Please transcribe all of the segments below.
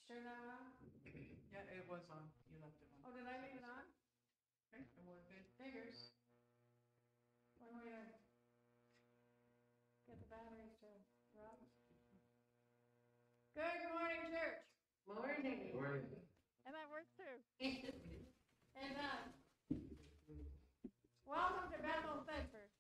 Sure that on? Yeah, it was on. You left it on. Oh, did I leave it on? Okay, and we're good. Figures. When we get the batteries to run. Good morning, church. Morning. Morning. And that works too. And welcome to Bethel Bedford.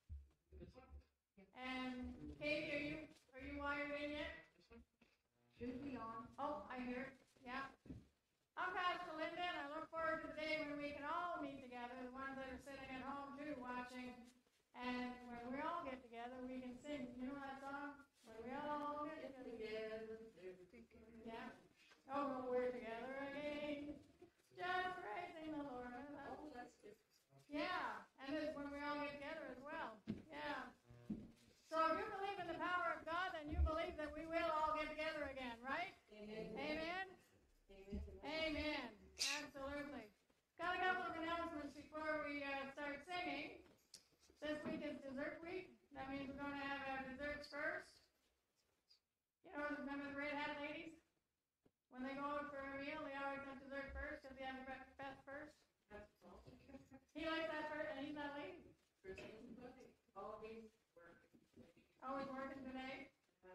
And Katie, are you wired in yet? Should be on. Oh, I hear it. Yeah. I'm Pastor Linda, and I look forward to the day when we can all meet together, the ones that are sitting at home too, watching. And when we all get together, we can sing. You know that song? When we all get together. Yeah. Oh, when we're together again. Just praising the Lord. Oh, that's different. Yeah, and it's when we all get together as well. Yeah. So if you believe in the power of God, then you believe that we will all get together again, right? Amen. Amen? Amen. Amen. Absolutely. Got a couple of announcements before we start singing. This week is dessert week. That means we're going to have our desserts first. You know, remember the Red Hat ladies? When they go out for a meal, they always have dessert first because they have the best first. That's all. He likes that first, and he's not lady. Christine, always working. Always working today.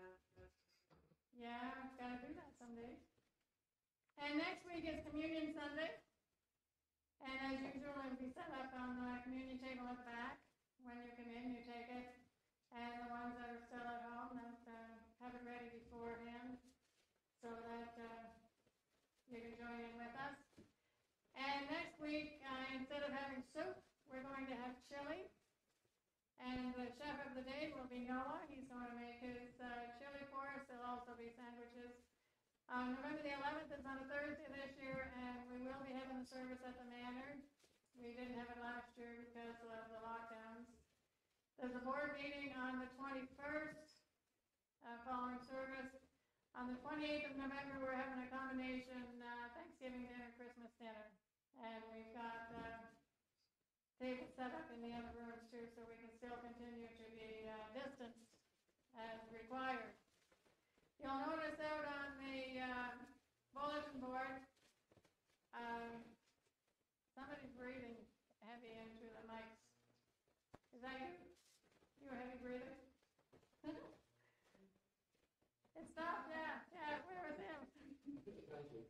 Yeah, got to do that someday. And next week is Communion Sunday. And as usual, it'll be set up on the communion table at the back. When you come in, you take it. And the ones that are still at home, have it ready beforehand so that you can join in with us. And next week, instead of having soup, we're going to have chili. And the chef of the day will be Noah. He's going to make his chili for us. There'll also be sandwiches. November the 11th is on a Thursday this year, and we will be having the service at the Manor. We didn't have it last year because of the lockdowns. There's a board meeting on the 21st, following service. On the 28th of November, we're having a combination Thanksgiving dinner, Christmas dinner. And we've got tables set up in the other rooms too, so we can still continue to be distanced as required. You'll notice out on the bulletin board, somebody's breathing heavy into the mics. Is that you? You a heavy breather? It stopped, yeah. Yeah, where was him?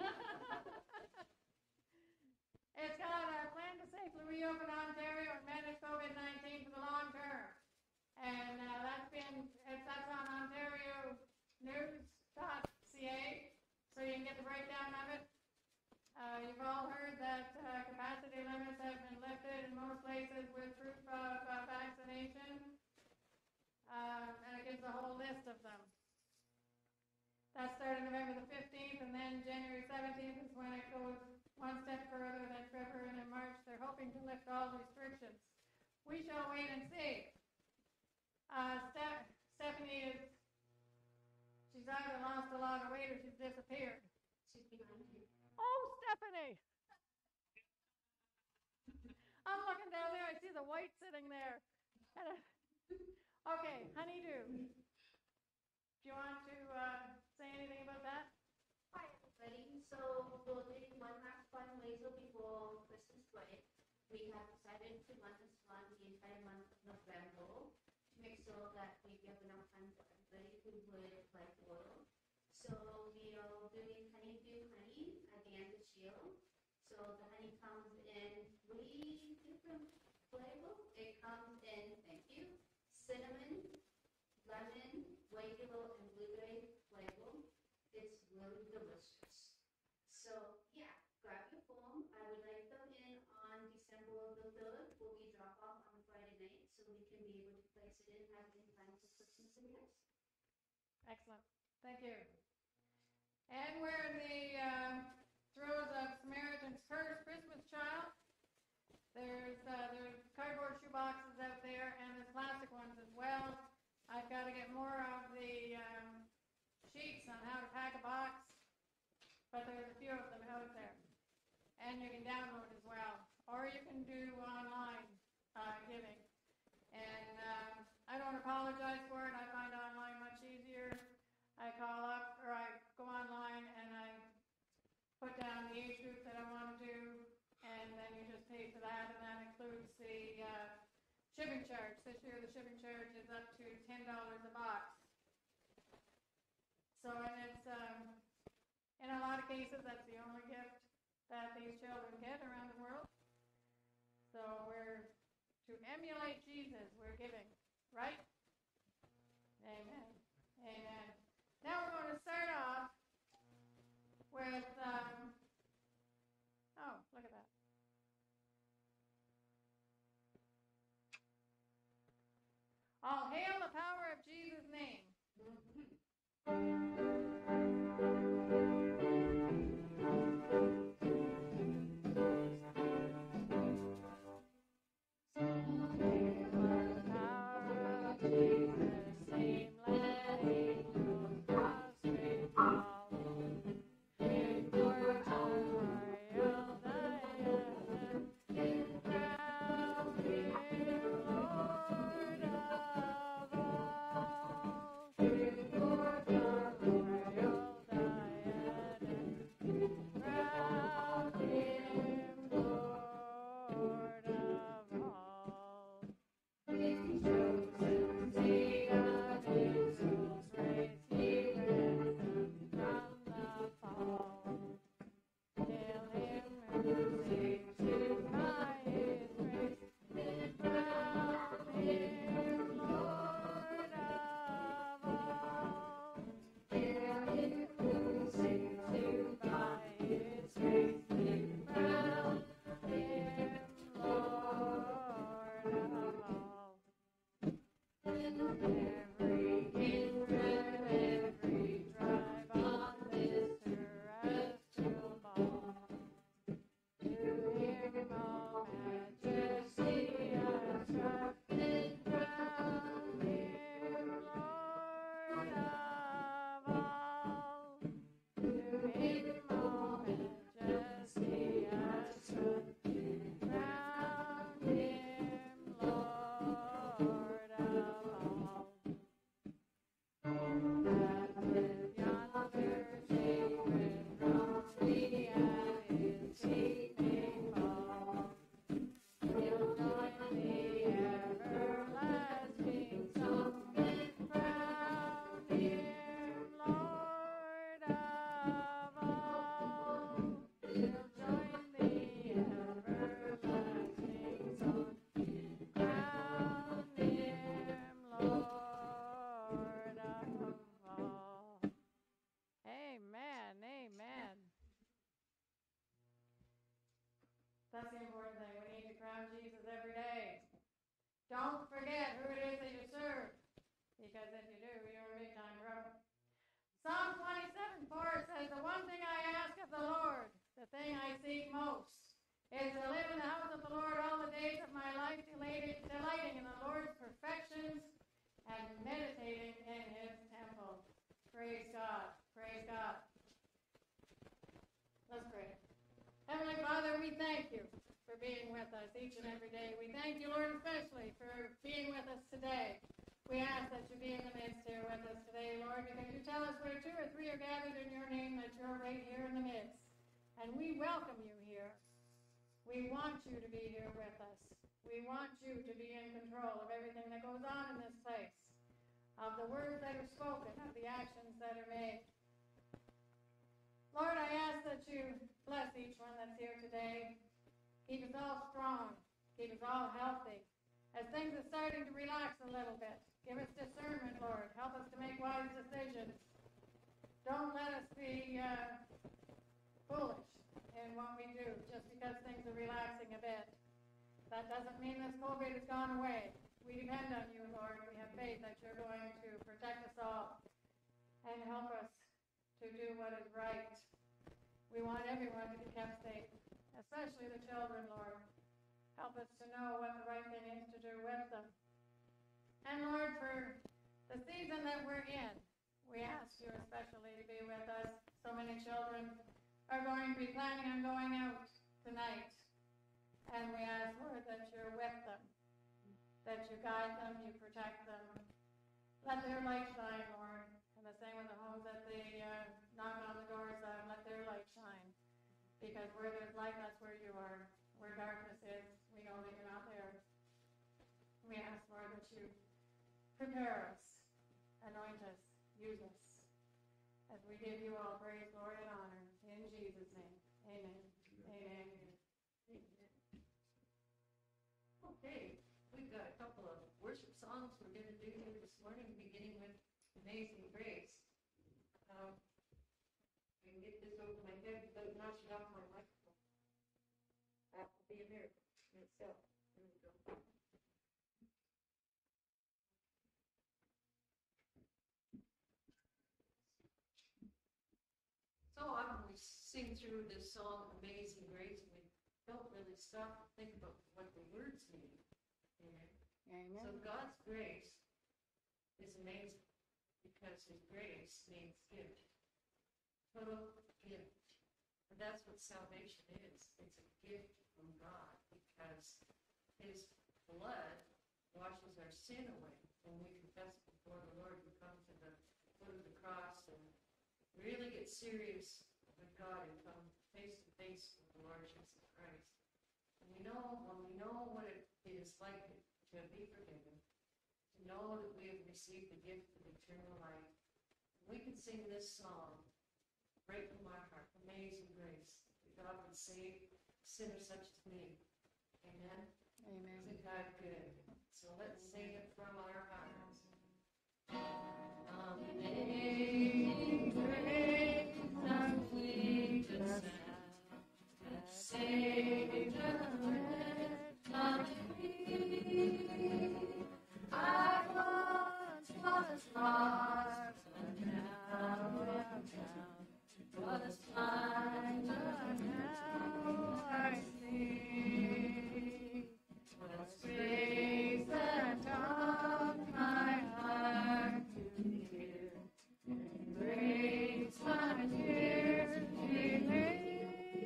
It's got a plan to safely reopen Ontario and manage COVID-19 for the long term. And that's on ontarionews.ca, so you can get the breakdown of it. You've all heard that capacity limits have been lifted in most places with proof of vaccination, and it gives a whole list of them. That started November the 15th, and then January 17th is when it goes one step further. Then February and then March, they're hoping to lift all restrictions. We shall wait and see. Stephanie she's either lost a lot of weight or she's disappeared. She's behind you. Oh, Stephanie! I'm looking down there, I see the white sitting there. Okay, honeydew. Do you want to say anything about that? Hi everybody. So we're doing one last fundraiser before Christmas break. We have decided to run this run the entire month of November to make sure that we have enough time for everybody who would like oil. So we are doing honeydew honey at the end this year. So the honey comes in 3 different flavors. It comes in, thank you, cinnamon, lemon, regular, and blueberry flavor. It's really delicious. So yeah, grab your form. I would like them in on December the 3rd. Will be drop off on Friday night, so we can be able to place it in, have it in time for Christmas and Christmas. Excellent. Thank you. And we're in the throes of Samaritan's Purse Christmas Child. There's cardboard shoe boxes out there, and there's plastic ones as well. I've got to get more of the sheets on how to pack a box, but there's a few of them out there. And you can download as well, or you can do online giving. And I don't apologize for it. I find online much easier. I call up, or I go online and I put down the age group that I want to do, and then you just pay for that, and that includes the shipping charge. This year the shipping charge is up to $10 a box. So, and it's, in a lot of cases, that's the only gift that these children get around the world. So we're, to emulate Jesus, we're giving, right? Amen. Amen. Now we're going to start off with, oh, look at that. All hail the power of Jesus' name. That's the important thing. We need to crown Jesus every day. Don't forget who it is that you serve, because if you do, you're in big time trouble. Psalm 27:4 says, "The one thing I ask of the Lord, the thing I seek most, is to live in the house of the Lord all the days of my life, delighting in the Lord's perfections and meditating in his temple." Praise God. Praise God. Let's pray. Heavenly Father, we thank you for being with us each and every day. We thank you, Lord, especially for being with us today. We ask that you be in the midst here with us today, Lord, because you tell us where 2 or 3 are gathered in your name, that you're right here in the midst. And we welcome you here. We want you to be here with us. We want you to be in control of everything that goes on in this place, of the words that are spoken, of the actions that are made. Lord, I ask that you bless each one that's here today. Keep us all strong. Keep us all healthy. As things are starting to relax a little bit, give us discernment, Lord. Help us to make wise decisions. Don't let us be foolish in what we do just because things are relaxing a bit. That doesn't mean this COVID has gone away. We depend on you, Lord. We have faith that you're going to protect us all and help us to do what is right. We want everyone to be kept safe, especially the children, Lord. Help us to know what the right thing is to do with them. And Lord, for the season that we're in, we ask you especially to be with us. So many children are going to be planning on going out tonight. And we ask, Lord, that you're with them, that you guide them, you protect them. Let their light shine, Lord. And the same with the homes that they knock on the doors of, let their light shine. Because where there's light, that's where you are. Where darkness is, we know that you're not there. We ask, Lord, that you prepare us, anoint us, use us, as we give you all praise, glory, and honor. In Jesus' name, amen. Amen. Okay, we've got a couple of worship songs we're going to do here this morning, beginning with Amazing Grace. I can get this over my head without knocking off my microphone. That will be a miracle in itself. There we go. So often we sing through this song, Amazing Grace, and we don't really stop to think about what the words mean. Amen. Amen. So God's grace is amazing because His grace means gift. Total gift. And that's what salvation is. It's a gift from God because His blood washes our sin away. When we confess before the Lord, we come to the foot of the cross and really get serious with God and come face to face with the Lord Jesus Christ. And we know, when we know what it is like to be forgiven, to know that we have received the gift of eternal life, we can sing this song right from our heart, Amazing Grace, that God would save a sinner such as me. Amen? Amen. Isn't God good? So let's sing it from our hearts. Amazing grace, how sweet the sound that saved a wretch like me. I once was lost, but now am found. Was blind, but now I see. Was grace that taught my heart to hear, and grace my tears relieve.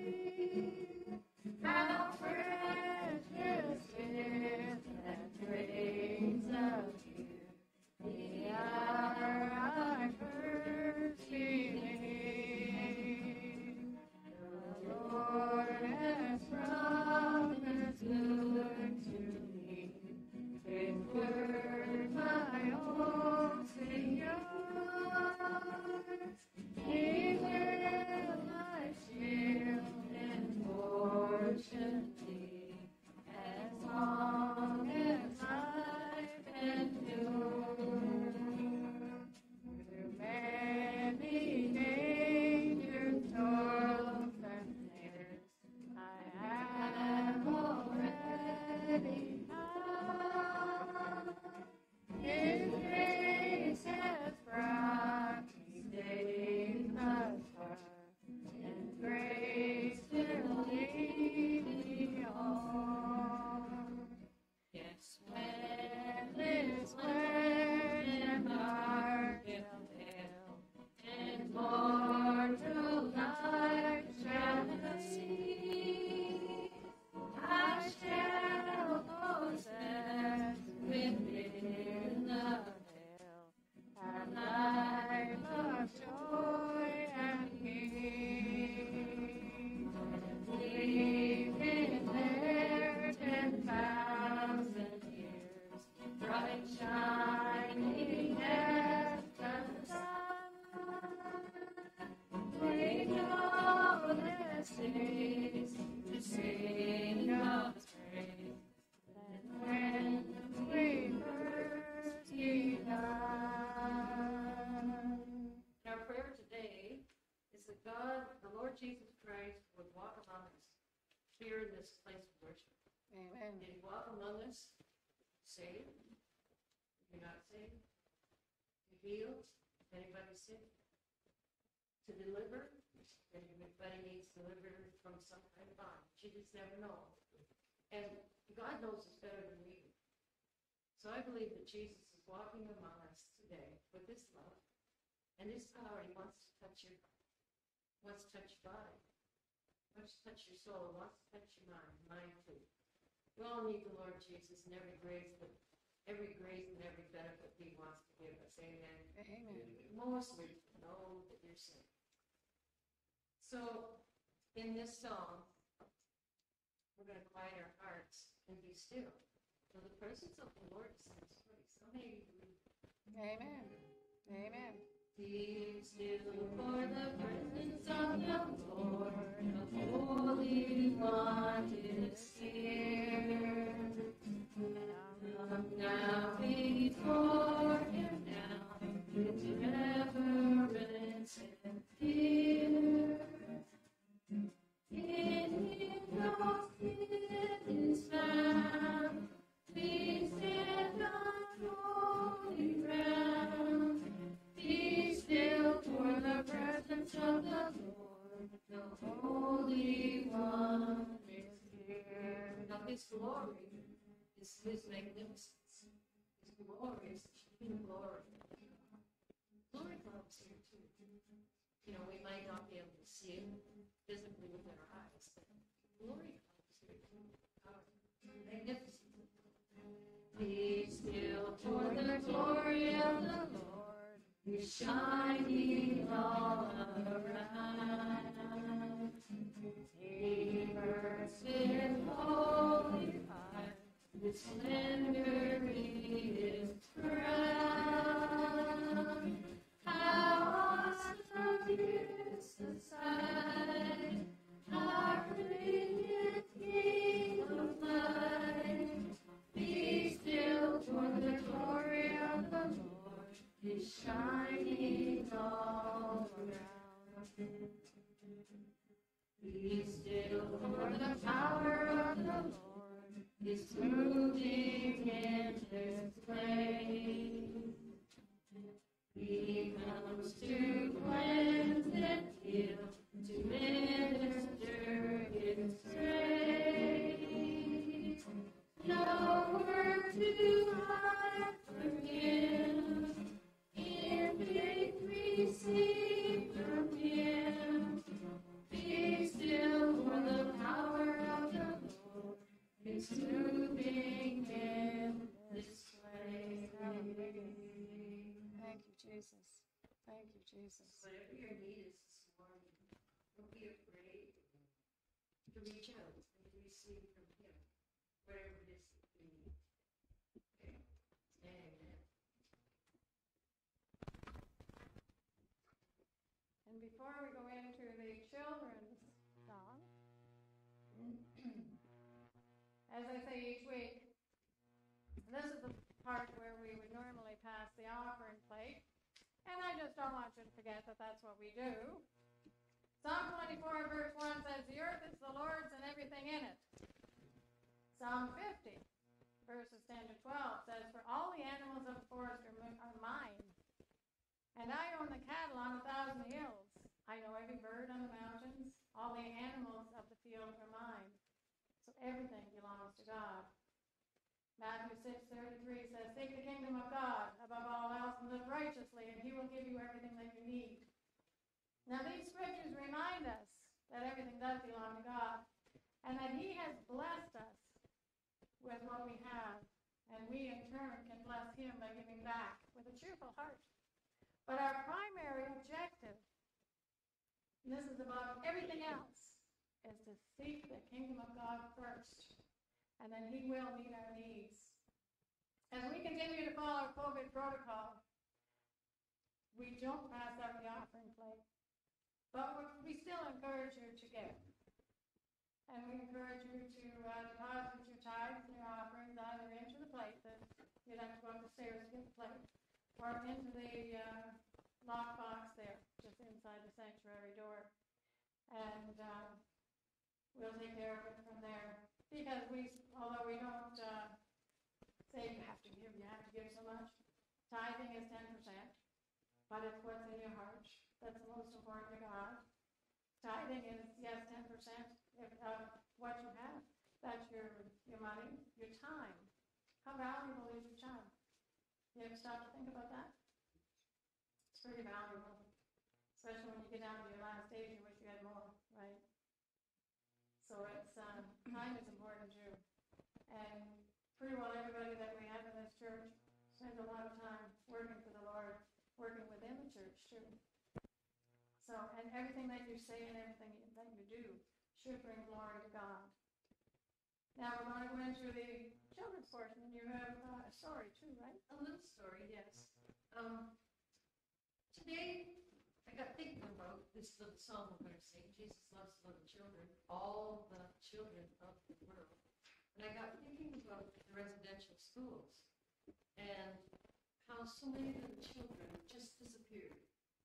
How precious is that grace of you, the hour I first believed. The Lord has promised good to me. His word, my own Savior. He will my shield and portion be, as long as life endures. Through many dangers, toils, and snares, I have already come. His grace has brought me safe thus far, and grace will lead me on. Yes, when this flesh and heart shall fail, and mortal life shall not see, I shall possess within the veil a life of joy and peace. Leave in there 10,000 years, bright shining as the sun. We know this is to sing God's praise, and when we first begun. Our prayer today is that God, the Lord Jesus Christ, would walk among us here in this place of worship. Amen. Did He walk among us? Saved? If you're not saved? To heal? If anybody's sick? To deliver? If anybody needs delivered from some kind of bondage. You just never know. And God knows us better than we do. So I believe that Jesus is walking among us today with His love and His power. He wants to touch your heart. He wants to touch your body. He wants to touch your soul. He wants to touch your mind too. We all need the Lord Jesus and every grace and every benefit He wants to give us. Amen. Amen. Mostly to know that you're saved. So in this song, we're going to quiet our hearts and be still. So the presence of the Lord is in this place. So maybe Amen. Amen. be still for the presence of the Lord, the Holy One is here. Come now before Him now, with reverence and fear. In Him no sin is found. We stand on holy ground. Be still for the presence of the Lord, the Holy One is here. Now His glory is His magnificence. His glory is His glory. Glory comes here too. You know, we might not be able to see it physically with our eyes, but glory comes here too. Magnificent. Be still for the glory of the Lord is shining all around. He burns with holy fire, with splendor is crowned. How awesome is the sight, our radiant King of light. Be still for the glory of the Lord is shining all around. Be still for the power of the Lord is moving in this place. He comes to cleanse and heal, to minister His grace. No work too hard for Him. In faith receive from Him. Be still for the power of the Lord is moving in this place. Thank you, Jesus. Thank you, Jesus. Whatever your need is this morning, don't be afraid to reach out and receive from Him, whatever it is that you need. Okay? Amen. And before we go into the children's song, as I say each week, this is the part where we would normally pass the offering plate. And I just don't want you to forget that that's what we do. Psalm 24 verse 1 says, the earth is the Lord's and everything in it. Psalm 50 verses 10 to 12 says, for all the animals of the forest are mine. And I own the cattle on 1,000 hills. I know every bird on the mountains. All the animals of the field are mine. So everything belongs to God. Matthew 6:33 says, seek the kingdom of God above all else and live righteously, and He will give you everything that you need. Now these scriptures remind us that everything does belong to God, and that He has blessed us with what we have, and we in turn can bless Him by giving back with a cheerful heart. But our primary objective, and this is above everything else, is to seek the kingdom of God first. And then He will meet our needs. As we continue to follow COVID protocol, we don't pass out the offering plate. But we still encourage you to give. And we encourage you to deposit your tithes and your offerings either into the plate, that you'd have to go up the stairs to get the plate, or into the lock box there, just inside the sanctuary door. And we'll take care of it from there. Because although we don't say you have to give so much, tithing is 10%, but it's what's in your heart that's the most important to God. Tithing is, yes, 10% of what you have. That's your money, your time. How valuable is your time? You ever stop to think about that? It's pretty valuable, especially when you get down to your last days, you wish you had more, right? So it's time is important too, and pretty well everybody that we have in this church spends a lot of time working for the Lord, working within the church too. So, and everything that you say and everything that you do should bring glory to God. Now we're going to go into the children's portion, and you have a story too, right? A little story, yes. Today, I got thinking about this little song we're going to sing, Jesus Loves Little Children, all the children of the world. And I got thinking about the residential schools and how so many little children just disappeared.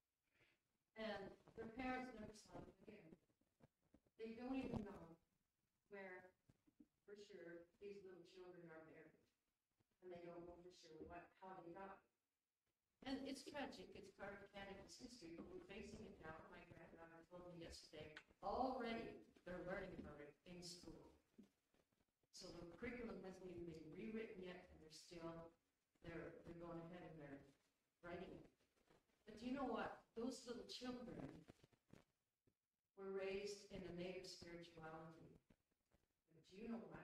And their parents never saw them again. They don't even know where, for sure, these little children are buried. And they don't know for sure how they got. And it's tragic, it's part of Canada's history, but we're facing it now. My granddaughter told me yesterday, already they're learning about it in school. So the curriculum hasn't even been rewritten yet, and they're going ahead and they're writing it. But do you know what? Those little children were raised in a native spirituality. But do you know what?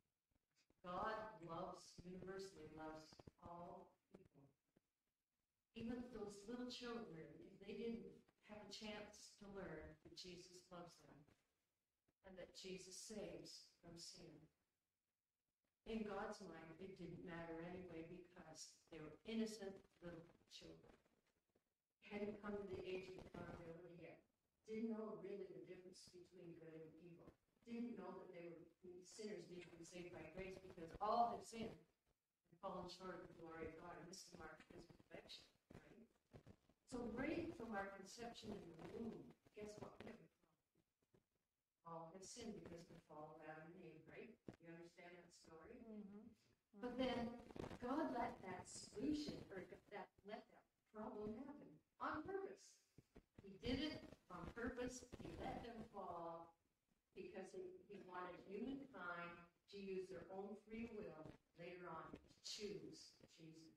God universally loves all people. Even those little children, if they didn't have a chance to learn that Jesus loves them and that Jesus saves from sin. In God's mind, it didn't matter anyway because they were innocent little children. Hadn't come to the age of accountability yet. Didn't know really the difference between good and evil. Didn't know that they were sinners needing to be saved by grace because all have sinned and fallen short of the glory of God and missed the mark of his perfection. Right? So right from our conception in the womb, guess what? We have a problem. All have sinned because of the fall of Adam and Eve, right? You understand that story? Mm-hmm. But then God let that solution, or let that problem happen on purpose. He did it on purpose. He let them fall because he wanted humankind to use their own free will later on to choose Jesus.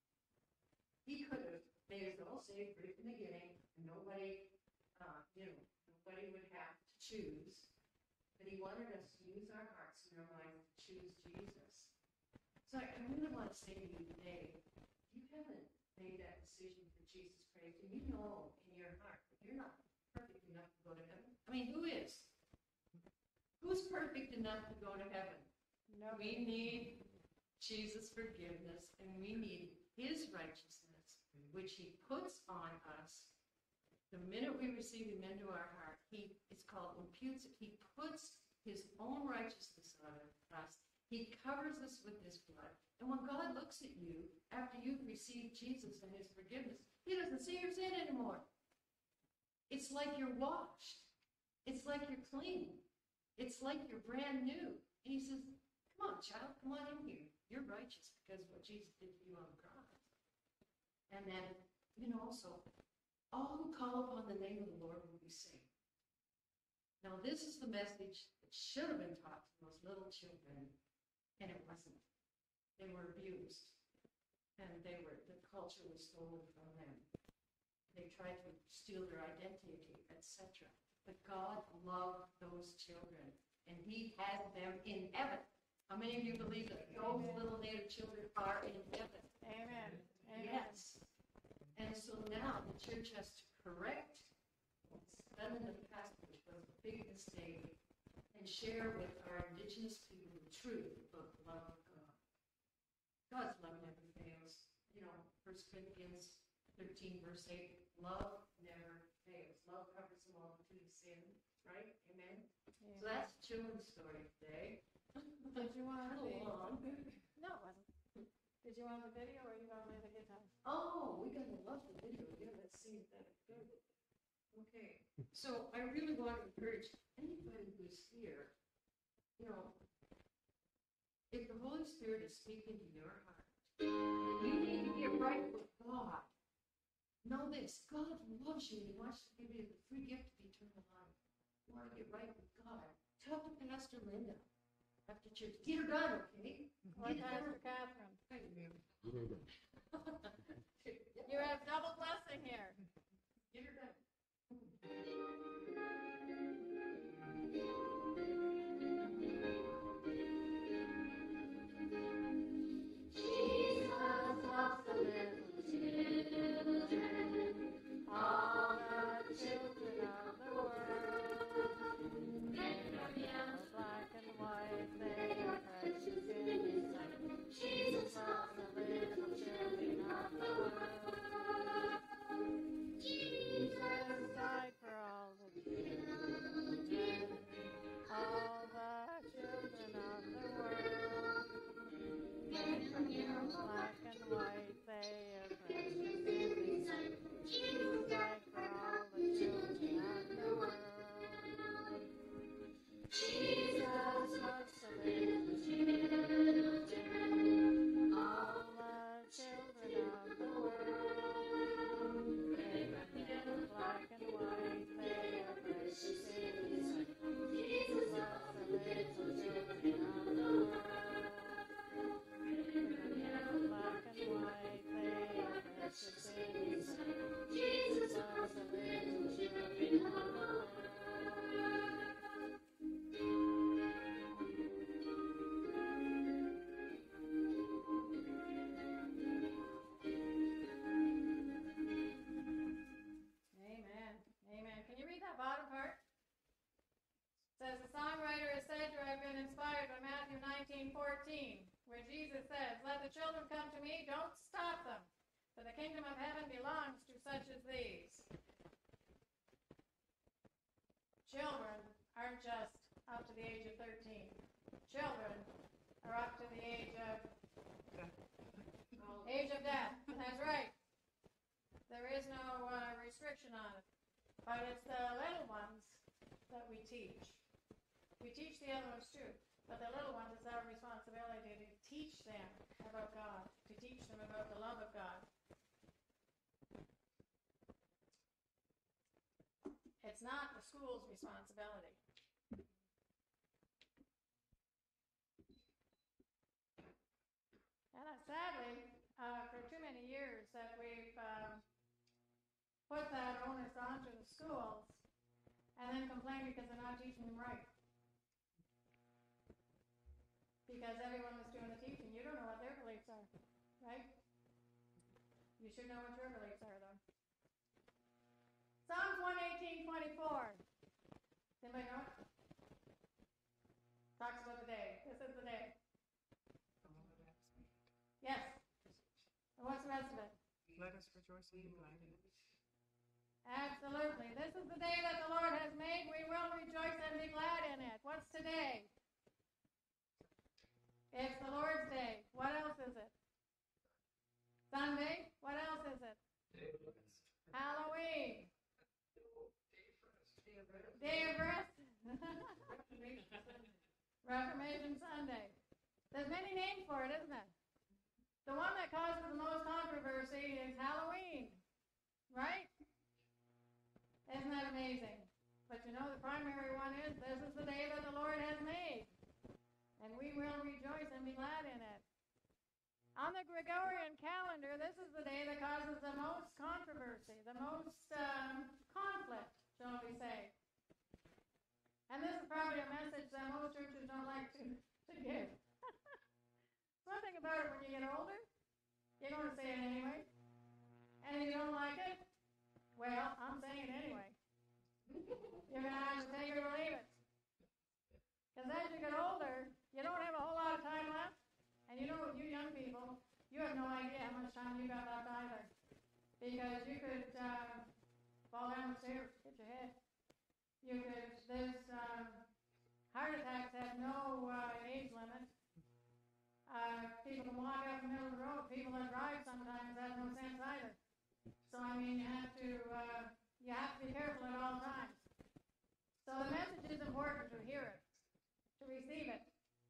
He could have made us all saved right from the beginning, and nobody would have to choose. But he wanted us to use our hearts and our minds to choose Jesus. So I really want to say to you today, if you haven't made that decision for Jesus Christ, and you know in your heart that you're not perfect enough to go to heaven. I mean, who is? Who's perfect enough to go to heaven? No. We need Jesus' forgiveness, and we need his righteousness, which he puts on us. The minute we receive him into our heart, it's called imputes it. He puts his own righteousness on us. He covers us with his blood. And when God looks at you, after you've received Jesus and his forgiveness, he doesn't see your sin anymore. It's like you're washed. It's like you're clean. It's like you're brand new. And he says, come on, child, come on in here. You're righteous because of what Jesus did for you on the cross. And then, so all who call upon the name of the Lord will be saved. Now, this is the message that should have been taught to those little children, and it wasn't. They were abused, and the culture was stolen from them. They tried to steal their identity, etc. But God loved those children, and he has them in heaven. How many of you believe that those little native children are in heaven? Amen. Amen. Yes. And so now the church has to correct what's done in the past, which was a big mistake, and share with our indigenous people the truth of the love of God. God's love never fails. 1 Corinthians 13, verse 8, love never fails. Love covers a multitude of sin, right? Amen? Amen. So that's the children's story today. Did you want A little long. No, it wasn't. Did you want the video, or are you going to play the guitar? Oh, we're going to love the video. Yeah, let's see if that good. Okay. So I really want to encourage anybody who's here, if the Holy Spirit is speaking to your heart, you need to get right with God. Know this, God loves you and he wants to give you the free gift of eternal life. You want to get right with God. Talk to Pastor Linda after church. Get her done, okay? Or Get it Pastor done. Catherine? Thank you. You have double blessing here. Get her done. Jesus loves the little children, all the children of the world. 14, where Jesus says, "Let the children come to me, don't stop them, for the kingdom of heaven belongs to such as these." Children aren't just up to the age of 13. Children are up to the age of death. That's right. There is no restriction on it. But it's the little ones that we teach. We teach the other ones too. But the little ones, it's our responsibility to teach them about God, to teach them about the love of God. It's not the school's responsibility. And sadly, for too many years that we've put that onus onto the schools and then complain because they're not teaching them right. Because everyone was doing the teaching. You don't know what their beliefs are, right? You should know what your beliefs are, though. Psalms 118:24. Anybody know it? Talks about the day. This is the day. Yes. And what's the rest of it? Let us rejoice and be glad in it. Absolutely. This is the day that the Lord has made. We will rejoice and be glad in it. What's today? It's the Lord's Day. What else is it? Sunday. What else is it? Halloween. Day of Rest. Reformation Sunday. There's many names for it, isn't it? The one that causes the most controversy is Halloween, right? Isn't that amazing? But you know, the primary one is, this is the day that the Lord has made, and we will rejoice and be glad in it. On the Gregorian calendar, this is the day that causes the most controversy, the most conflict, shall we say. And this is probably a message that most churches don't like to give. One thing about it, when you get older, you're going to say it anyway. And if you don't like it, well, I'm saying it anyway. You're going to have to take it or leave it. Because as you get older, you don't have a whole lot of time left. And you know, you young people, you have no idea how much time you got left either. Because you could fall down the stairs, hit your head. Heart attacks have no age limit. People can walk out in the middle of the road. People that drive sometimes have no sense either. So I mean, you have to be careful at all times. So the message is important to hear it, to receive it.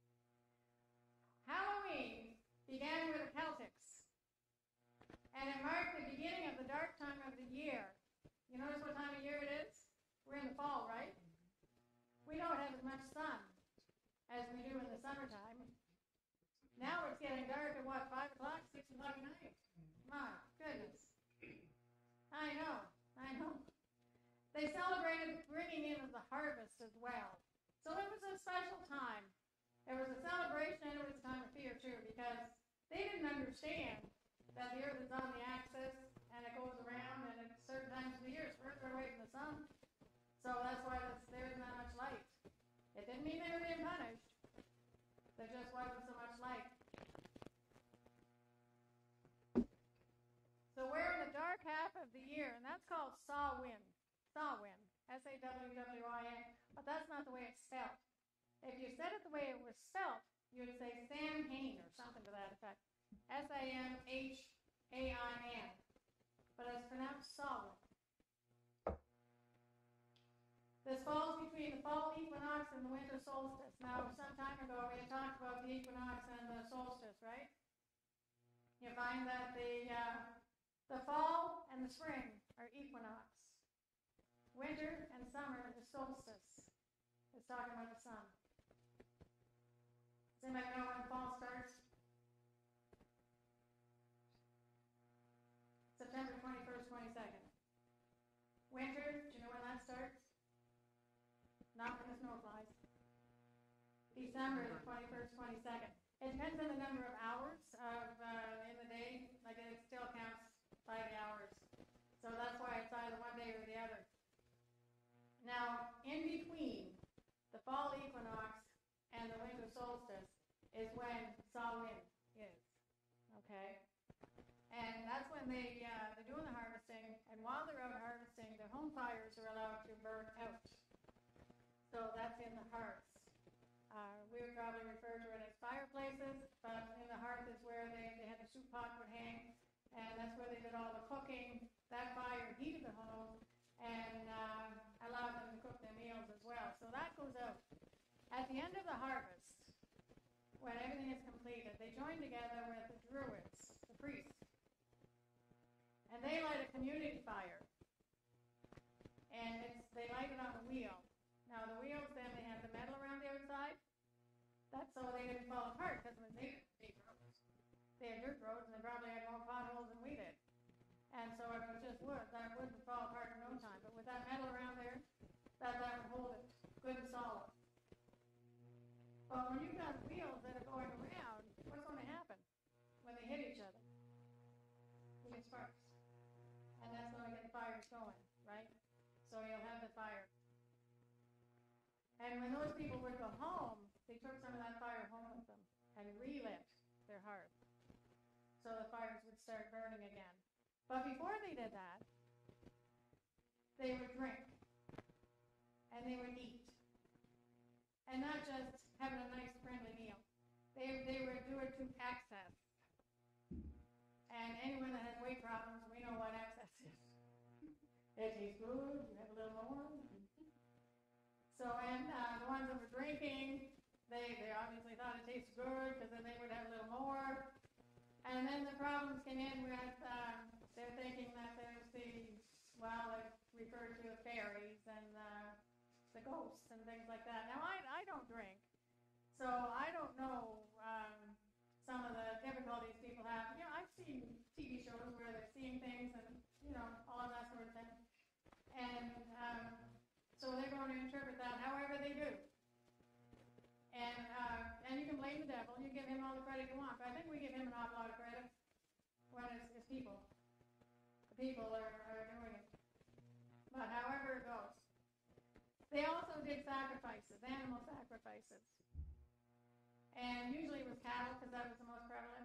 Halloween began with the Celtics, and it marked the beginning of the dark time of the year. You notice what time of year it is? We're in the fall, right? We don't have as much sun as we do in the summertime. Now it's getting dark at what, 5 o'clock, 6 o'clock at night? My goodness. I know. They celebrated bringing in of the harvest as well. So it was a special time. It was a celebration and it was a time of fear too, because they didn't understand that the earth is on the axis and it goes around, and at certain times of the year it's further away from the sun. So that's why there's not much light. It didn't mean they were being punished. There just wasn't so much light. So we're in the dark half of the year, and that's called Samhain. Samhain. S-A-W-W-I-N. But that's not the way it's spelled. If you said it the way it was spelled, you would say Samhain or something to that effect. S-A-M-H-A-I-N. But it's pronounced Samhain. This falls between the fall equinox and the winter solstice. Now, some time ago, we had talked about the equinox and the solstice, right? You find that the fall and the spring are equinox. Winter and summer is solstice. It's talking about the sun. Does anybody know when fall starts? September 21st, 22nd. Winter, do you know when that starts? Not when the snow flies. December 21st, 22nd. It depends on the number of hours in the day. Like, it still counts by the hours. So that's why it's either one day or the other. Now, in between the fall equinox and the winter solstice is when Samhain is, okay? And that's when they're doing the harvesting, and while they're out harvesting, their home fires are allowed to burn out. So that's in the hearths. We would probably refer to it as fireplaces, but in the hearth is where they had the soup pot would hang, and that's where they did all the cooking. That fire heated the home and allowed them to cook their meals as well. So that goes out. At the end of the harvest, when everything is completed, they join together with the Druids, the priests, and they light a community fire. And they light it on the wheel. Now the wheels, then they have the metal around the outside. That's so they didn't fall apart, because when they had dirt roads, and they probably had more potholes than we did. And so if it was just wood, that wood would fall apart in no time. But with that metal around there, that would hold it good and solid. But when you've got wheels that are going around, what's going to happen when they hit each other? You get sparks. And that's going to get the fires going, right? So you'll have the fire. And when those people would go home, they took some of that fire home with them and relit their hearth. So the fires would start burning again. But before they did that, they would drink. And they would eat. And not just having a nice friendly meal. They would do it to excess. And anyone that has weight problems, we know what excess is. It tastes good, you have a little more. So, and the ones that were drinking, they obviously thought it tasted good, because then they would have a little more. And then the problems came in with, they're thinking that there's they referred to the fairies and the ghosts and things like that. Now, I don't drink, so I don't know some of the difficulties people have. You know, I've seen TV shows where they're seeing things and, you know, all of that sort of thing. And so they're going to interpret that however they do. And you can blame the devil. You give him all the credit you want. But I think we give him an awful lot of credit when it's people. The people are doing it. But however it goes. They also did sacrifices, animal sacrifices. And usually it was cattle, because that was the most prevalent.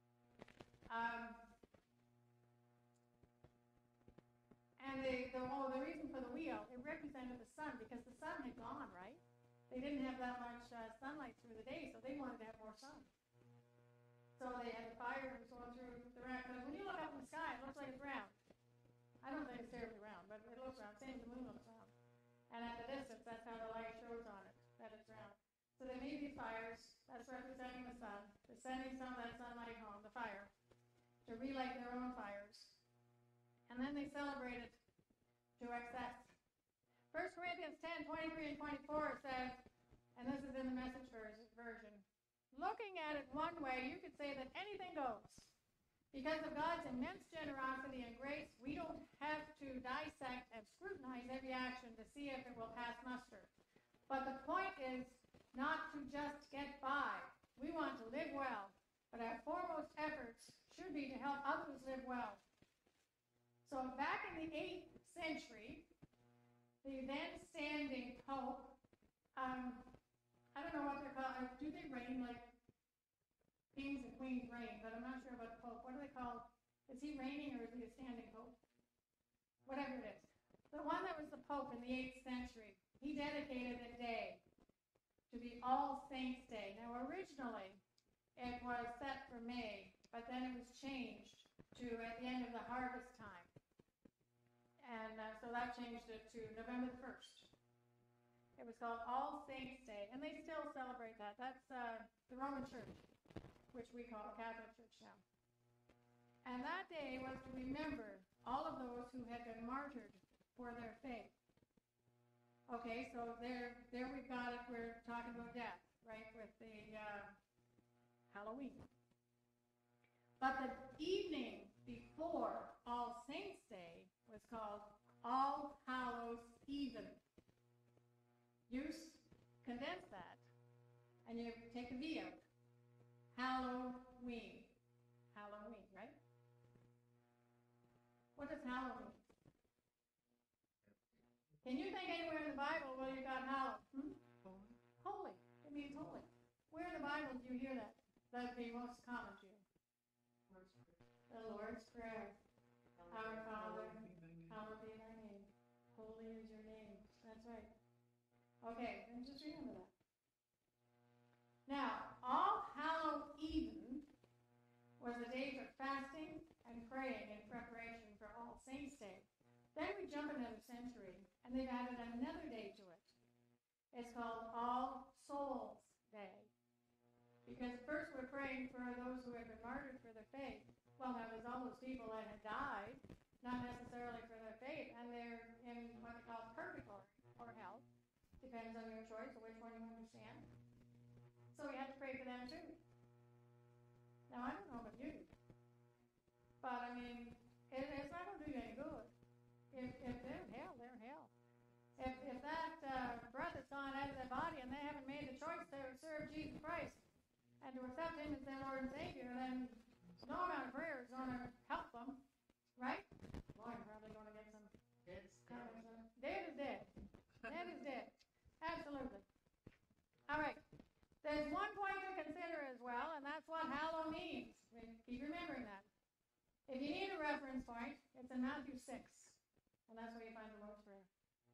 And the reason for the wheel, it represented the sun, because the sun had gone, right? They didn't have that much sunlight through the day, so they wanted to have more sun. So they had the fire that was going through the round. Because when you look up in the sky, it looks like it's round. I don't think it's terribly round, but it looks round. Same as the moon looks round. And at the distance, that's how the light shows on it, that it's round. So they made these fires, that's representing the sun. They're sending some of that sunlight home, the fire, to relight their own fires. And then they celebrated to excess. 1 Corinthians 10, 23 and 24 says, and this is in the Message version, looking at it one way, you could say that anything goes. Because of God's immense generosity and grace, we don't have to dissect and scrutinize every action to see if it will pass muster. But the point is not to just get by. We want to live well, but our foremost efforts should be to help others live well. So back in the 8th century, the then standing Pope, I don't know what they're called. Do they reign like kings and queens reign? But I'm not sure about the Pope. What do they call? Is he reigning or is he a standing Pope? Whatever it is. The one that was the Pope in the 8th century, he dedicated a day to be All Saints' Day. Now originally it was set for May, but then it was changed to at the end of the harvest time. And so that changed it to November the 1st. It was called All Saints' Day, and they still celebrate that. That's the Roman Church, which we call Catholic Church now. And that day was to remember all of those who had been martyred for their faith. Okay, so there we've got it. We're talking about death, right, with the Halloween. But the evening before All Saints' Day was called All Hallows Even. You condense that, and you take the V out. Halloween. Halloween, right? What does hallow mean? Can you think anywhere in the Bible where you got hallow? Holy. It means holy. Where in the Bible Bibles do you hear that? That would be most common to you. The Lord's Prayer. Our Father, hallowed be thy name. Holy is your name. That's right. Okay, and just remember that. Now, All Hallow Even was a day for fasting and praying in preparation for All Saints' Day. Then we jump another century, and they've added another day to it. It's called All Souls' Day. Because first we're praying for those who have been martyred for their faith. Well, now there's all those people that had died, not necessarily for their faith, and they're in what they call purgatory or hell. Depends on your choice or which one you understand. So we have to pray for them too. Now I don't know about you, but I mean, it's not going to do you any good. If they're in hell, they're in hell. If that breath has gone out of their body and they haven't made the choice to serve Jesus Christ and to accept Him as their Lord and Savior, then no amount of prayer is going to help them, right? Well, I'm probably going to get some. Dead is dead. Dead is dead. Absolutely. All right. There's one point to consider as well, and that's what hallow means. Keep remembering that. If you need a reference point, it's in Matthew 6, and that's where you find the Lord's Prayer.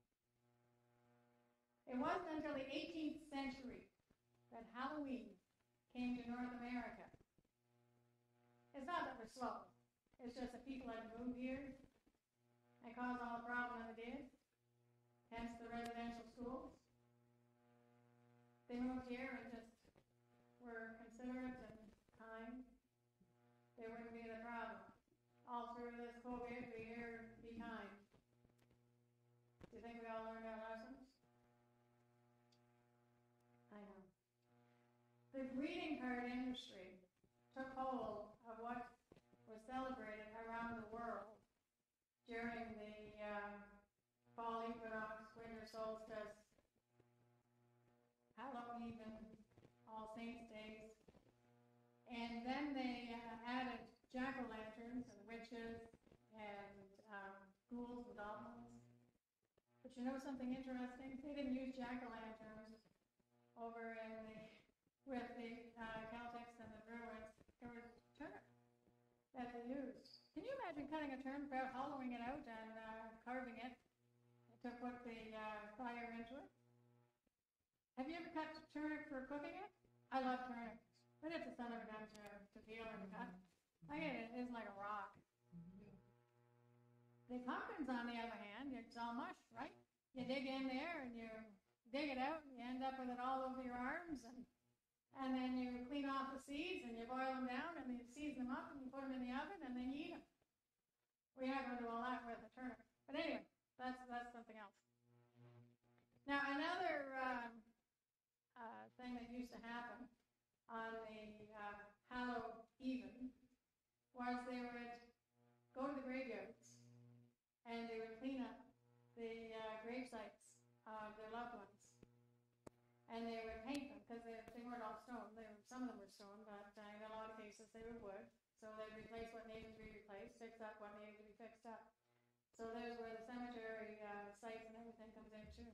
It wasn't until the 18th century that Halloween came to North America. It's not that we're slow. It's just that people had to move here and cause all the problem that it did. Hence the residential schools. They moved here and just were considerate and kind. There wouldn't be the problem. All through this COVID, we hear be kind. Do you think we all learned our lessons? I know. The greeting card industry took hold of what was celebrated around the world during the fall equinox, winter solstice, Halloween, All Saints' Days. And then they added jack-o'-lanterns and witches and ghouls and goblins. But you know something interesting? They didn't use jack-o'-lanterns over with the Celtics and the Druids. There was turnip that they used. Can you imagine cutting a turnip out, hollowing it out, and carving it to put the fire into it? Have you ever cut turnip for cooking it? I love turnip, but it's a son of a gun to peel or to cut. I get it. It's like a rock. The pumpkins, on the other hand, it's all mush, right? You dig in there and you dig it out, and you end up with it all over your arms, and then you clean off the seeds and you boil them down and you season them up and you put them in the oven and then you eat them. We aren't going to do all that with a turnip, but anyway, that's something else. Now another thing that used to happen on the Hallow Even was they would go to the graveyards and they would clean up the grave sites of their loved ones. And they would paint them because they weren't all stone. Some of them were stone, but in a lot of cases they were wood. So they'd replace what needed to be replaced, fix up what needed to be fixed up. So there's where the cemetery sites and everything comes in too.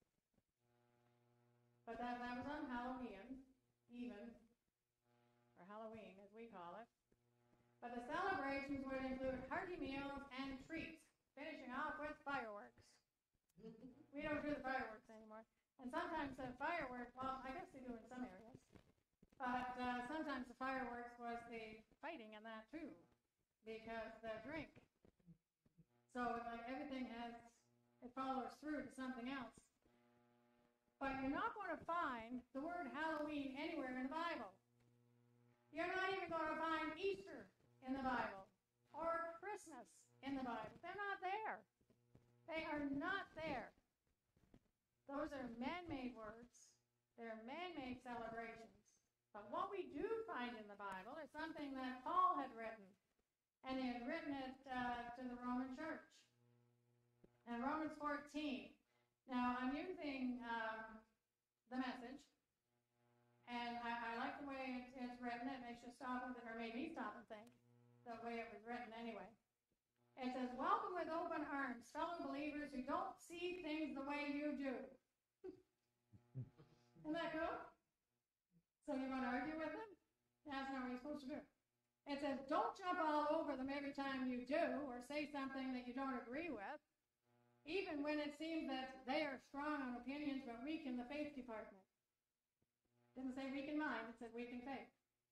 But that was on Halloween, even, or Halloween as we call it. But the celebrations would include hearty meals and treats, finishing off with fireworks. We don't do the fireworks anymore. And sometimes the fireworks, well, I guess they do in some areas, but sometimes the fireworks was the fighting in that too, because the drink. So like everything it follows through to something else. But you're not going to find the word Halloween anywhere in the Bible. You're not even going to find Easter in the Bible or Christmas in the Bible. They're not there. They are not there. Those are man-made words. They're man-made celebrations. But what we do find in the Bible is something that Paul had written. And he had written it to the Roman church. In Romans 14. Now, I'm using the Message. And I like the way it's written. It makes you stop and, or made me stop and think the way it was written anyway. It says, welcome with open arms, fellow believers who don't see things the way you do. Isn't that cool? So you're going to argue with them? That's not what you're supposed to do. It says, don't jump all over them every time you do or say something that you don't agree with, even when it seems that they are strong on opinions but weak in the faith department. Didn't say weak in mind, it said weak in faith.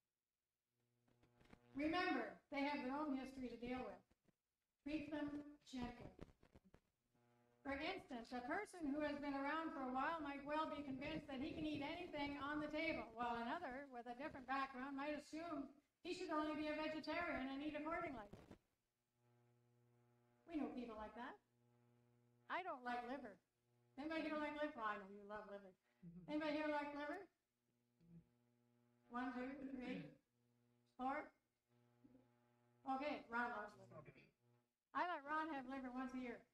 Remember, they have their own history to deal with. Treat them gently. For instance, a person who has been around for a while might well be convinced that he can eat anything on the table, while another with a different background might assume he should only be a vegetarian and eat accordingly. We know people like that. I don't like liver. Anybody here like liver? I know you love liver. Anybody here like liver? 1, 2, 3, 4. Okay, Ron loves liver. I let Ron have liver once a year.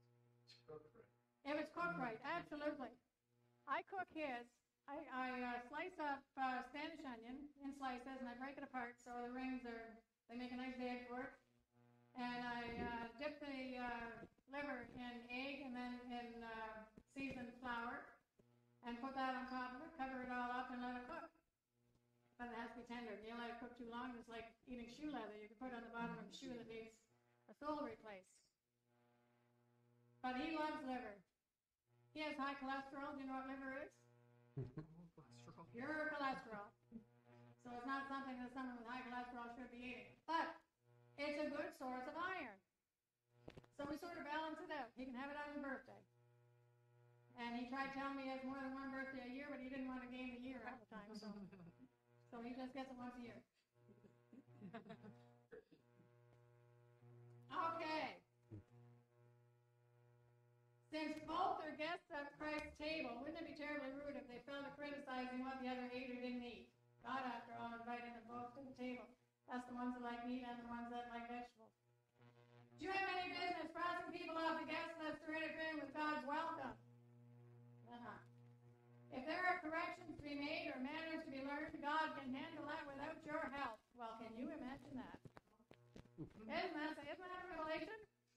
If it's cooked right, absolutely. I cook his. I slice up Spanish onion in slices, and I break it apart so the rings they make a nice bed for it. And I dip the liver in egg and then in seasoned flour and put that on top of it, cover it all up, and let it cook. But it has to be tender. If you let it cook too long, it's like eating shoe leather. You can put it on the bottom of a shoe that needs a sole replaced. But he loves liver. He has high cholesterol. Do you know what liver is? Cholesterol. Pure cholesterol. So it's not something that someone with high cholesterol should be eating. But it's a good source of iron. So we sort of balance it out. He can have it on his birthday. And he tried telling me he has more than one birthday a year, but he didn't want to gain the year all the time. So he just gets it once a year. Okay. Since both are guests at Christ's table, wouldn't it be terribly rude if they fell to criticizing what the other ate or didn't eat? God, after all, invited them both to the table. That's the ones that like meat and the ones that like vegetables. Do you have any business crossing people off the guest list or interfering with God's welcome? If there are corrections to be made or manners to be learned, God can handle that without your help. Well, can you imagine that? Isn't that a revelation?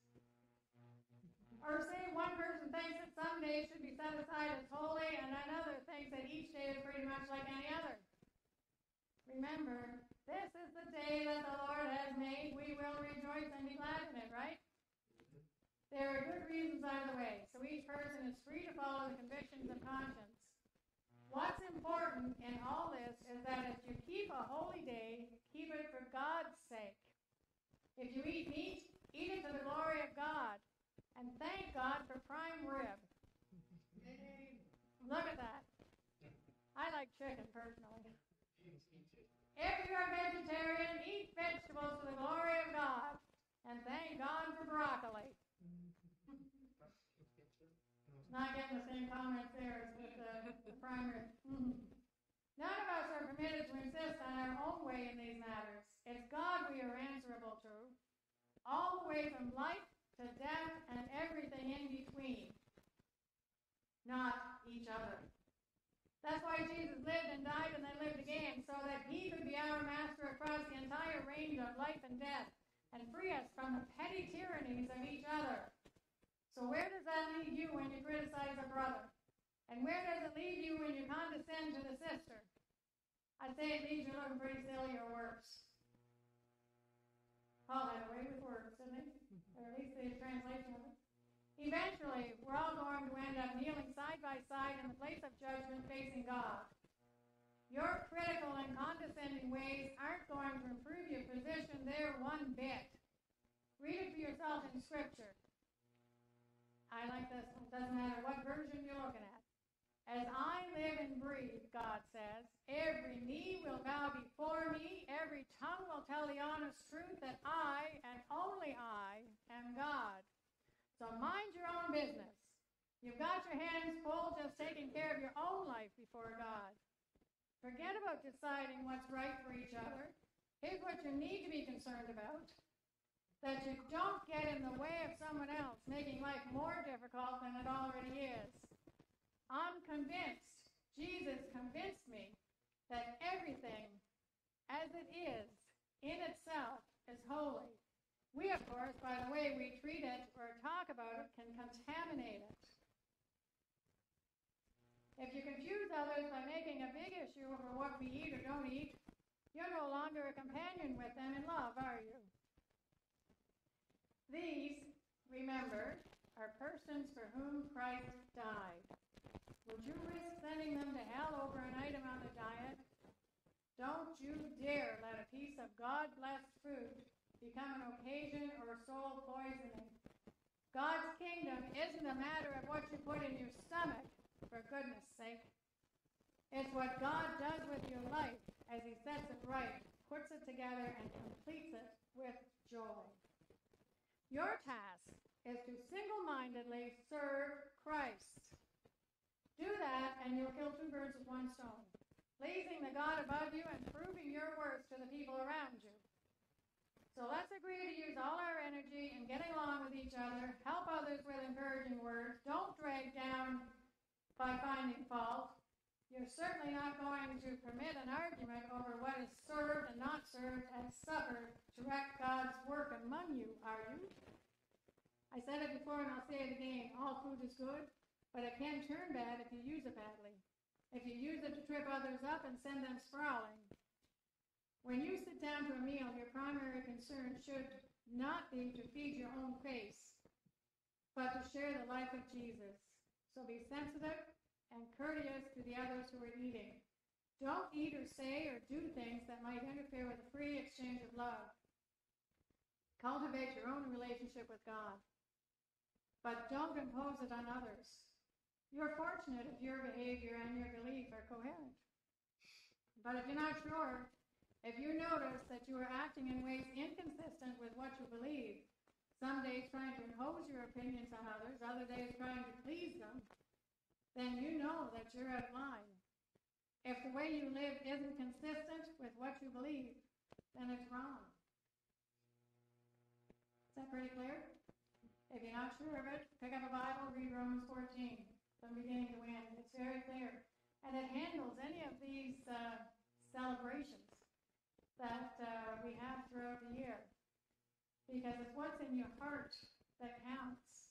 Or say one person thinks that some days should be set aside as holy and another thinks that each day is pretty much like any other. Remember, this is the day that the Lord has made. We will rejoice and be glad in it, right? There are good reasons out of the way, so each person is free to follow the convictions of conscience. What's important in all this is that if you keep a holy day, keep it for God's sake. If you eat meat, eat it to the glory of God. And thank God for prime rib. Look at that. I like chicken personally. If you are vegetarian, eat vegetables to the glory of God. And thank God for broccoli. Not getting the same comments there as with the prime rib. None of us are permitted to insist on our own way in these matters. It's God we are answerable to, all the way from life to death and everything in between, not each other. That's why Jesus lived and died and then lived again, so that he could be our master across the entire range of life and death and free us from the petty tyrannies of each other. So where does that leave you when you criticize a brother? And where does it leave you when you condescend to the sister? I'd say it leaves you looking pretty silly or worse. Paul had a way with words, didn't he? Or at least the translation of it. Eventually, we're all going to end up kneeling side by side in the place of judgment facing God. Your critical and condescending ways aren't going to improve your position there one bit. Read it for yourself in Scripture. I like this one. Doesn't matter what version you're looking at. As I live and breathe, God says, every knee will bow before me, every tongue will tell the honest truth that I, and only I, am God. So mind your own business. You've got your hands full just taking care of your own life before God. Forget about deciding what's right for each other. Here's what you need to be concerned about. That you don't get in the way of someone else, making life more difficult than it already is. I'm convinced, Jesus convinced me, that everything as it is in itself is holy. We, of course, by the way we treat it or talk about it, can contaminate it. If you confuse others by making a big issue over what we eat or don't eat, you're no longer a companion with them in love, are you? These, remember, are persons for whom Christ died. Would you risk sending them to hell over an item on the diet? Don't you dare let a piece of God-blessed food become an occasion or soul poisoning. God's kingdom isn't a matter of what you put in your stomach, for goodness sake. It's what God does with your life as he sets it right, puts it together, and completes it with joy. Your task is to single-mindedly serve Christ. Do that, and you'll kill two birds with one stone, pleasing the God above you and proving your worth to the people around you. So let's agree to use all our energy in getting along with each other, help others with encouraging words, don't drag down by finding fault. You're certainly not going to permit an argument over what is served and not served as supper to wreck God's work among you, are you? I said it before and I'll say it again, all food is good, but it can turn bad if you use it badly. If you use it to trip others up and send them sprawling. When you sit down to a meal, your primary concern should not be to feed your own face, but to share the life of Jesus. So be sensitive and courteous to the others who are eating. Don't eat or say or do things that might interfere with a free exchange of love. Cultivate your own relationship with God, but don't impose it on others. You're fortunate if your behavior and your belief are coherent. But if you're not sure, if you notice that you are acting in ways inconsistent with what you believe, some days trying to impose your opinions on others, other days trying to please them, then you know that you're out of line. If the way you live isn't consistent with what you believe, then it's wrong. Is that pretty clear? If you're not sure of it, pick up a Bible, read Romans 14, from beginning to end. It's very clear. And it handles any of these celebrations that we have throughout the year. Because it's what's in your heart that counts.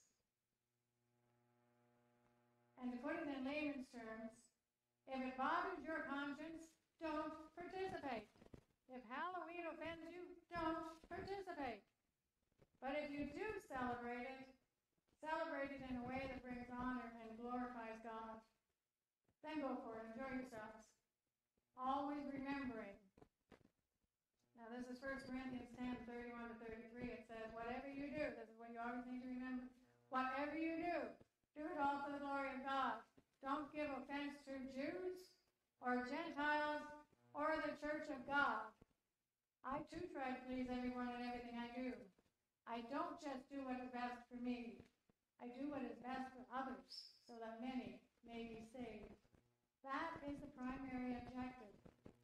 And to put it in layman's terms, if it bothers your conscience, don't participate. If Halloween offends you, don't participate. But if you do celebrate it in a way that brings honor and glorifies God, then go for it. Enjoy yourselves. Always remembering. Now this is 1 Corinthians 10, 31 to 33. It says, whatever you do, this is what you always need to remember. Whatever you do it all for the glory of God. Don't give offense to Jews or Gentiles or the church of God. I too try to please everyone in everything I do. I don't just do what is best for me. I do what is best for others so that many may be saved. That is the primary objective.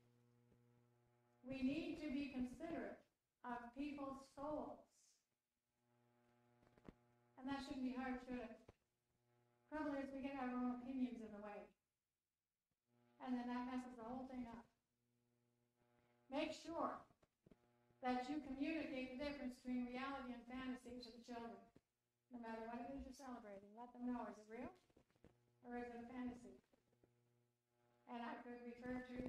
We need to be considerate of people's souls. And that shouldn't be hard, should it? Trouble is, we get our own opinions in the way. And then that messes the whole thing up. Make sure that you communicate the difference between reality and fantasy to the children. No matter what it is you're celebrating, let them know, is it real or is it a fantasy? And I could refer to,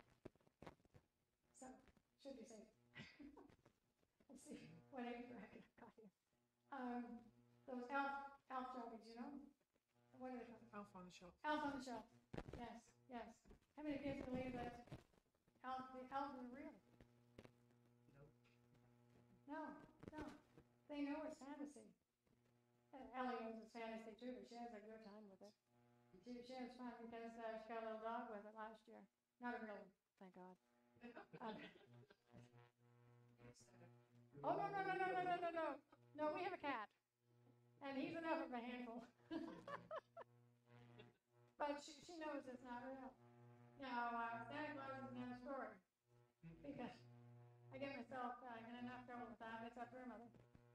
so, should be safe. Let's see, what age bracket I've got here. Those elf jokers, you know? What are they called? Elf on the Shelf. Elf on the Shelf. Yes. How many kids believe that the elves are real? No. They know it's fantasy. Ellie knows it's fantasy too, but she has a good time with it. She has fun because she got a little dog with it last year. Not a real one, thank God. Oh, no. No, we have a cat. And he's enough of a handful. But she knows it's not real. Now, Santa Claus is another story. Because I get myself in enough trouble with that. It's up to her mother.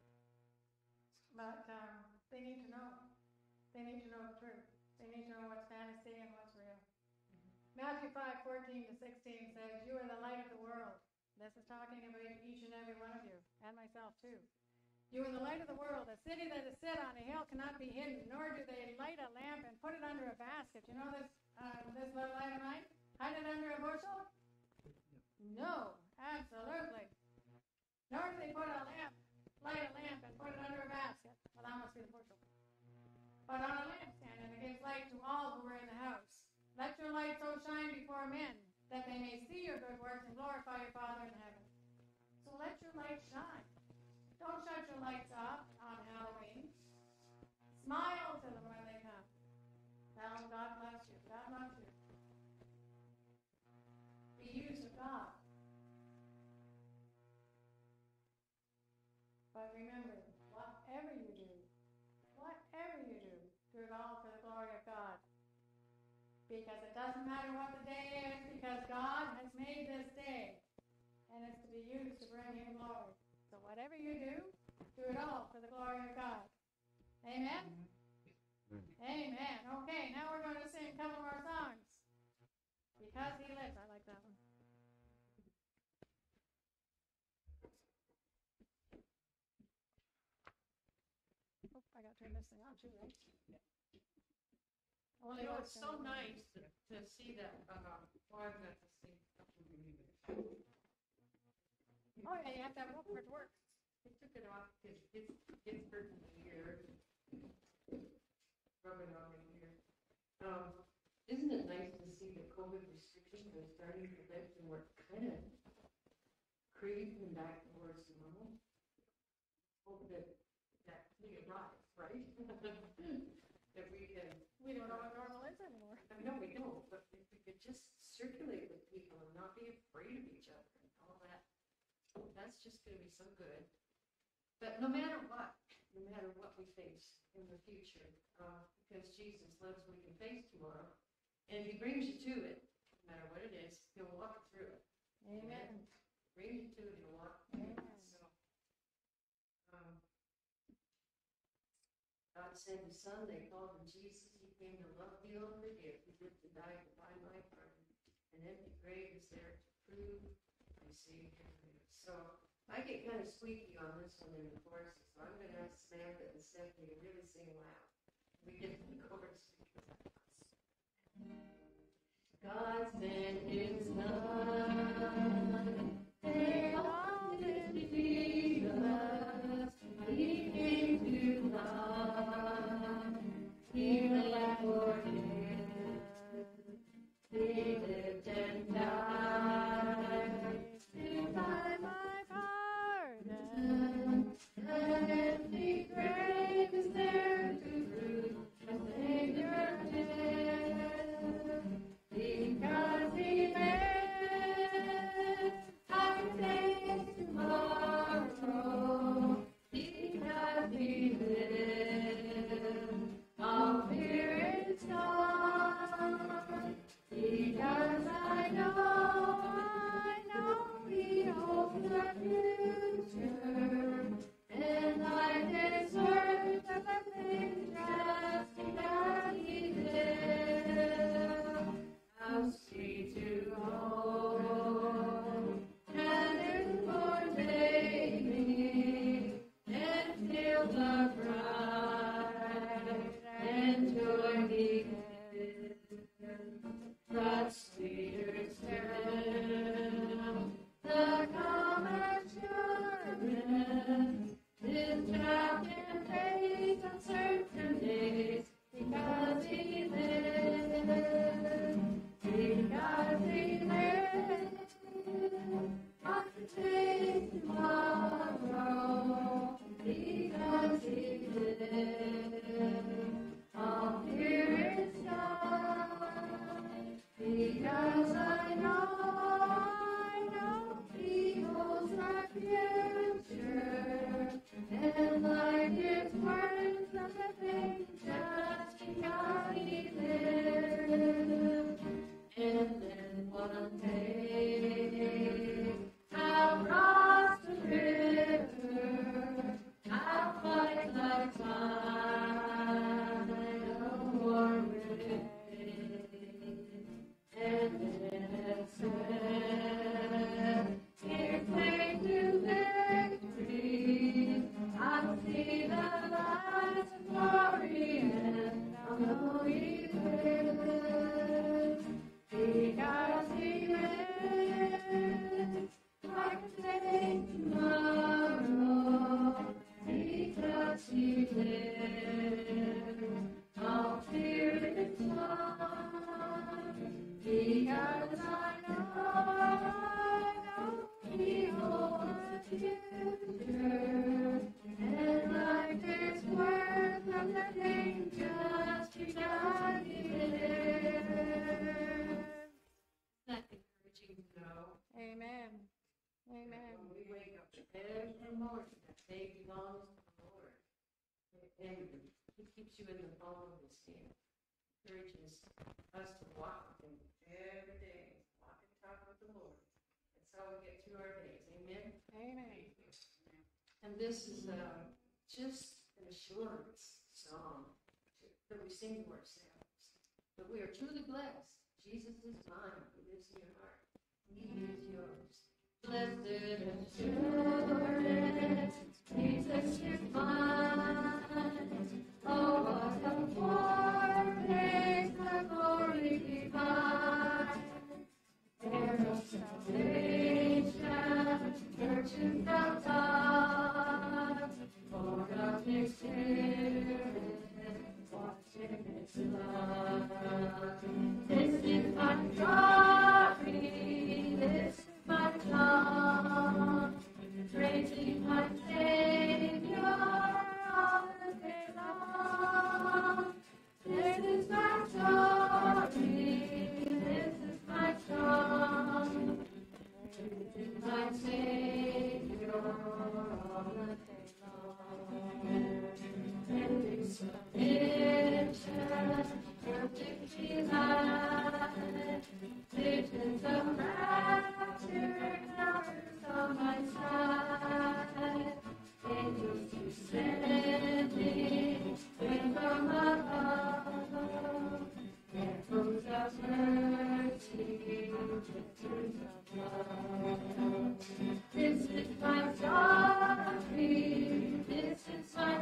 But they need to know. They need to know the truth. They need to know what's fantasy and what's real. Matthew 5:14 to 16 says, you are the light of the world. This is talking about each and every one of you, and myself too. You are the light of the world. A city that is set on a hill cannot be hidden, nor do they light a lamp and put it under a basket. You know, this little light of mine? Hide it under a bushel? No, absolutely. Nor do they put a lamp, light a lamp and put it under a basket. Well, that must be the bushel. But on a lampstand, and it gives light to all who are in the house. Let your light so shine before men, that they may see your good works and glorify your Father in heaven. So let your light shine. Don't shut your lights off on Halloween. Smile to them when they come. Tell them God bless you. God loves you. Be used of God. But remember, whatever you do it all for the glory of God. Because it doesn't matter what the day is, because God has made this day. And it's to be used to bring him glory. So whatever you do it all for the glory of God. Amen? Amen. Okay, now we're going to sing a couple more songs. Because he lives. I like that one. Oh, I got to turn this thing on too, right? You know, it's so nice to see that, well, I've got to see. Oh, yeah, you have to have rope for it to work. He took it off because it's hurting my ear. Rubbing on my ear. Isn't it nice to see the COVID restrictions are starting to lift and we're kind of creeping back towards normal? Hope that we arrive, right? That we can. We don't know what normal is anymore. I know we don't, but if we could just circulate with people and not be afraid of each other and all that, that's just going to be so good. But no matter what we face in the future, because Jesus loves we can face tomorrow, and if he brings you to it, no matter what it is, he'll walk through it. Amen. Brings you to it, he'll walk through it. Amen. So, God sent his son, they called him Jesus. He came to love, heal, and forgive. He lived to die to buy my pardon. An empty grave is there to prove my Savior lives. So I get kind of squeaky on this one in the choruses, so I'm going to ask Samantha and Stephanie to really sing loud. We get to the chorus because I God sent his son. They all lived Jesus. He came to love. He lived for him. He lived and died to buy my pardon. An empty grave is there to prove the Savior lives. Because he lives, I can face tomorrow. Because he lives, all fear is gone. Because I know he holds the future, and life is worth everything just because he lives. How sweet to hold and in for daily, and feel the pride and joy he gives. But sweeter still, the calm assurance is wrapped in faith uncertain days, because he lives. Because he lives, I can face tomorrow. Because he lives, all fear is gone. Because I know he holds my future, and life is worth nothing just because he lives. And then one day I'll cross the river. the morning, that day belongs to the Lord. And he keeps you in the palm of his hand, encourages us to walk with him every day, walk and talk with the Lord. That's how we get through our days. Amen? Amen. And this is just an assurance song that we sing to ourselves. That we are truly blessed. Jesus is mine. He lives in your heart. He is yours. Blessed assurance, Jesus is mine. Oh, what a foretaste of glory divine. Heir of salvation, purchased of God, born of His Spirit, washed in His blood. This is my story, this is my song, praising my Savior all the day long. This is my story, this is my song, praising my Savior all the day long. Ending submission, perfect delight, visions of rapture, hours on my side, angels descending, rain from above, echoes of mercy, victors of love. This is my story, this is my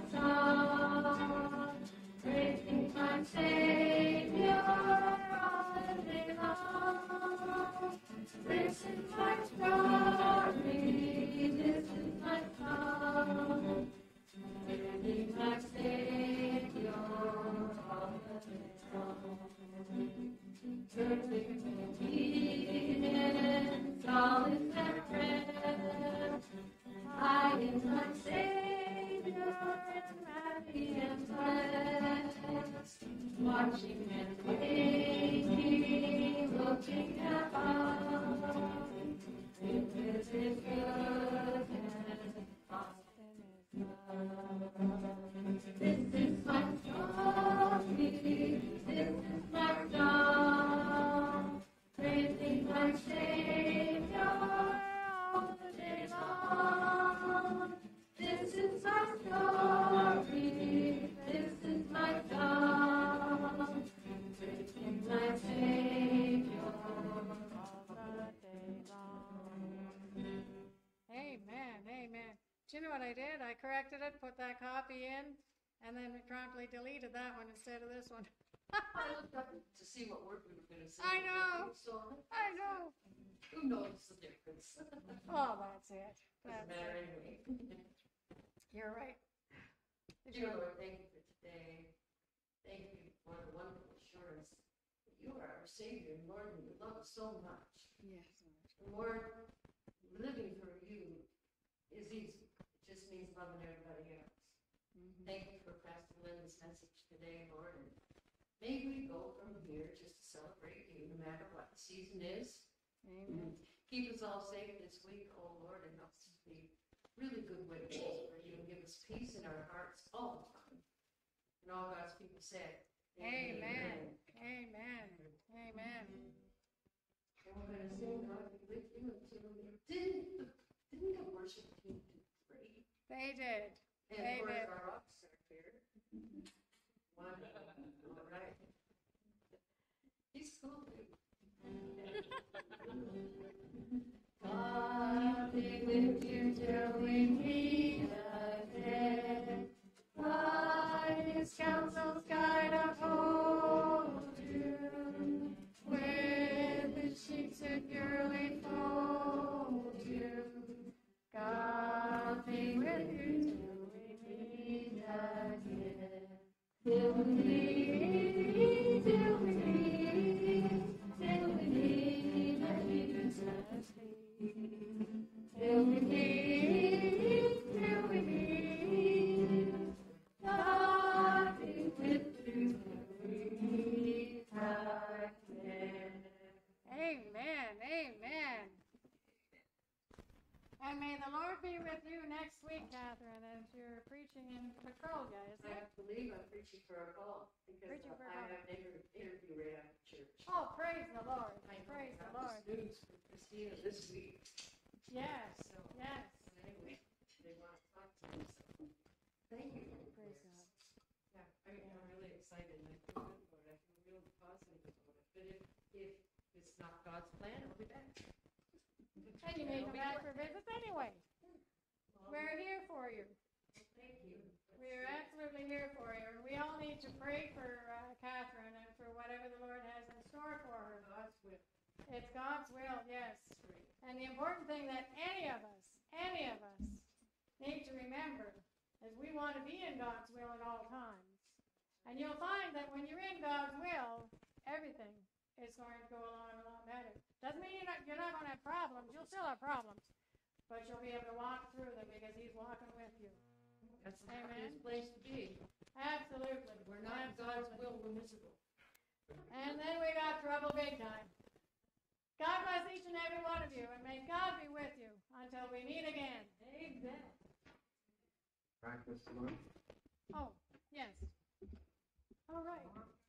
song, praising my Savior all the day long. This is my story, this is my song, praising my Savior all the day long. Perfect obedience, all is at rest. I am my Savior, and happy and blessed. Watching and waiting, looking above. If this is good, this is my story, this is my song, praising my Savior all the day long. This is my story, this is my song, praising my Savior all the day long. Amen. Amen. Do you know what I did? I corrected it, put that copy in, and then promptly deleted that one instead of this one. I looked up to see what word we were going to say. I know. So I know. who knows the difference? Oh, that's it. Doesn't That's matter it. anyway. You're right. Did Dear you? Lord, thank you for today. Thank you for the wonderful assurance that you are our Savior and Lord, and you love us so much. Yes. And Lord, living for you is easy. It just means loving everybody else. Thank you for Pastor Linda's message today, Lord. And may we go from here just to celebrate you, no matter what the season is. Amen. Keep us all safe this week, oh Lord, and help us to be really good witnesses for you and give us peace in our hearts all the time. And all God's people said, Amen. Amen. Amen. And we're going to sing God be with you until didn't the worship team do great? They did. And of course, Amen. our rock star here. Wonderful. All right. He's cool too. God be with you till we meet again. By His counsel's guide uphold you. With His sheep securely fold you. God be with you till we meet again. Till we meet again. And may the Lord be with you next week, Catherine, as you're preaching in Petrolia, is I it? believe I'm preaching for a call, because Preaching for a I call. have an interview right after church. Oh, praise the Lord, I know, praise the I got Lord. this news from Christina this week, Yes, so, yes, anyway, they want to talk to me, so, thank you. praise God. Yeah, I'm really excited, and I feel good about it, I feel real positive about it, but if it's not God's plan, I'll be back. And you may come back for visits anyway. We're here for you. Thank you. We're absolutely here for you. And we all need to pray for Catherine and for whatever the Lord has in store for her. God's will. It's God's will, yes. And the important thing that any of us need to remember is we want to be in God's will at all times. And you'll find that when you're in God's will, everything is going to go along a lot better. Doesn't mean you're not going to have problems. You'll still have problems. But you'll be able to walk through them because He's walking with you. That's the Amen. happiest place to be. Absolutely. We're not in God's will, we're miserable. And then we got trouble big time. God bless each and every one of you, and may God be with you until we meet again. Amen. Practice lunch. Oh, yes. All right.